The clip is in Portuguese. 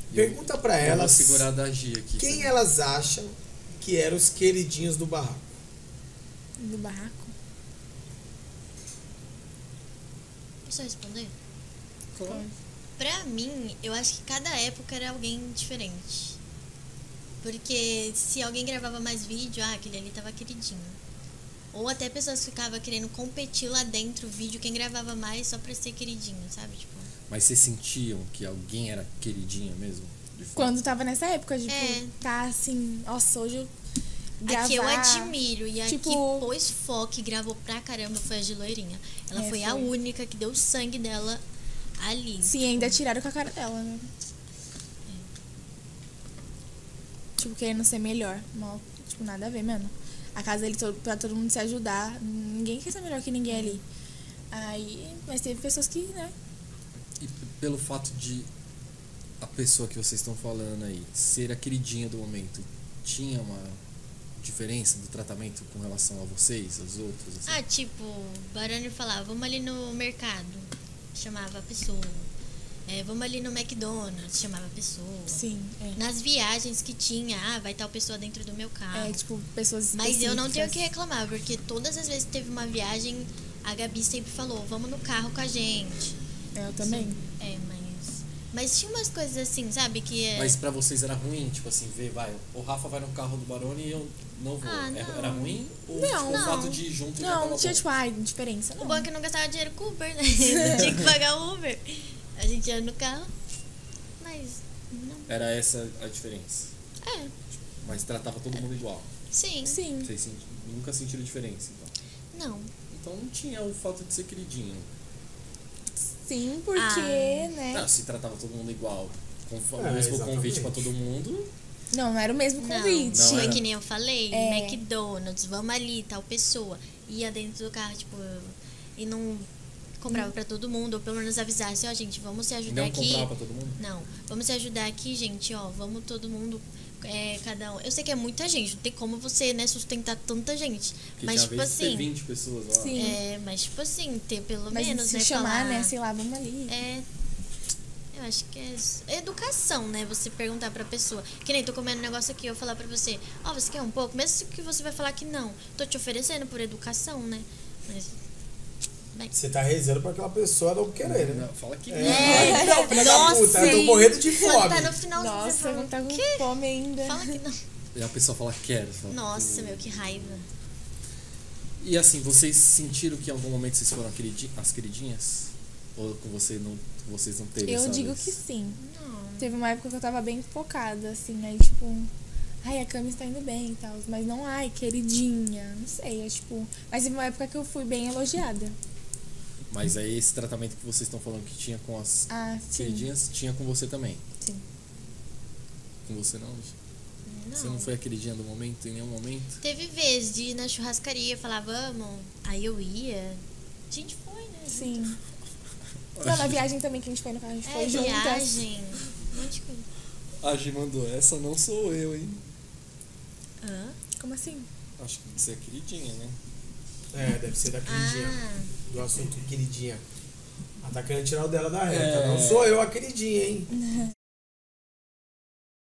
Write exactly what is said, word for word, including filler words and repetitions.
Pergunta pra Eu vou elas segurar da Gia aqui. quem também. elas acham que eram os queridinhos do barraco. Do barraco? Posso responder? Claro. Pra mim, eu acho que cada época era alguém diferente. Porque se alguém gravava mais vídeo, ah, aquele ali tava queridinho. Ou até pessoas ficavam querendo competir lá dentro o vídeo, quem gravava mais só pra ser queridinho, sabe? Tipo, Mas vocês sentiam que alguém era queridinha mesmo? De fato? Quando tava nessa época, tipo, É. tá assim, nossa, hoje eu gravar... a que eu admiro e a tipo- que pôs foco e gravou pra caramba foi a de loirinha. Ela É, foi, a foi. única que deu o sangue dela ali. Sim, ainda tiraram com a cara dela, né? Tipo, querendo ser melhor. Mal, tipo, nada a ver, mano. A casa dele todo, pra todo mundo se ajudar. Ninguém quer ser melhor que ninguém ali. Aí, mas teve pessoas que, né? E p- pelo fato de a pessoa que vocês estão falando aí ser a queridinha do momento, tinha uma diferença do tratamento com relação a vocês, aos outros? Assim? Ah, tipo, o Barani falava, vamos ali no mercado, chamava a pessoa. É, vamos ali no McDonald's, chamava a pessoa. Sim, é. Nas viagens que tinha, ah, vai tal pessoa dentro do meu carro. É, tipo, pessoas Mas eu não tenho o específicas. que reclamar, porque todas as vezes que teve uma viagem, a Gabi sempre falou, vamos no carro com a gente. É, eu também. É, mas... Mas tinha umas coisas assim, sabe, que é... Mas pra vocês era ruim, tipo assim, ver, vai, o Rafa vai no carro do Barone e eu não vou. Ah, É- não. Era ruim? Ou Não, o não. fato de ir junto já Não, tava não tinha, bom? tipo, ai, diferença. O Não. bom é que eu não gastava dinheiro com Uber, né? Não tinha que pagar o Uber. A gente ia no carro, mas não... Era essa a diferença. É, Mas tratava todo mundo igual. sim, Sim. Vocês senti- nunca sentiram diferença, então. não. Então não tinha o fato de ser queridinho. Sim, porque, Ah. né? Não, se tratava todo mundo igual. Com o É, mesmo convite exatamente. pra todo mundo. Não, não era o mesmo Não, convite. Não foi era. que nem eu falei, É. McDonald's, vamos ali, tal pessoa. Ia dentro do carro, tipo, e não comprava pra todo mundo, ou pelo menos avisasse, ó, gente, vamos se ajudar Não aqui. comprava pra todo mundo. Não, vamos se ajudar aqui, gente, ó, vamos todo mundo, é, cada um. Eu sei que é muita gente, não tem como você, né, sustentar tanta gente. Porque mas, tinha tipo vezes ter assim, vinte pessoas lá. Sim. é, mas, tipo assim, ter pelo Mas menos, se né, chamar, falar, né, sei lá, vamos ali. É, eu acho que é isso. Educação, né? Você perguntar pra pessoa. Que nem tô comendo um negócio aqui, eu falar pra você, ó, você quer um pouco? Mesmo que você vai falar que não. Tô te oferecendo por educação, né? Mas. Bem. Você tá rezando pra aquela pessoa não querer, né? Não, fala que É, não, filha da Nossa, puta, eu tô hein? morrendo de Quando fome. tá no final você Nossa, fala, não tá com "Quê?" fome ainda. Fala que não. E a pessoa fala quero. Fala, Nossa, "Pô". meu, que raiva. E assim, vocês sentiram que em algum momento vocês foram queridi- as queridinhas? Ou com você não, vocês não teve Eu essa digo vez? que sim. Não. Teve uma época que eu tava bem focada, assim, aí tipo, ai, a Cami está indo bem e tal, mas não, ai, queridinha, não sei, é tipo, mas teve uma época que eu fui bem elogiada. Mas aí esse tratamento que vocês estão falando que tinha com as Ah, sim, queridinhas, tinha com você também? sim. Com você não? Luigi? Não. Você não foi a queridinha do momento, em nenhum momento? Teve vez de ir na churrascaria, falar, vamos. Aí eu ia. A gente foi, né? Sim. Não, na viagem também que a gente foi no carro, a gente É, foi juntas. viagem. Um monte de coisa. A Gi mandou, essa não sou eu, hein? Hã? Como assim? Acho que você é queridinha, né? É, deve ser da queridinha. Ah, Do assunto queridinha. Ela tá querendo tirar o dela da reta. É. Não sou eu a queridinha, hein?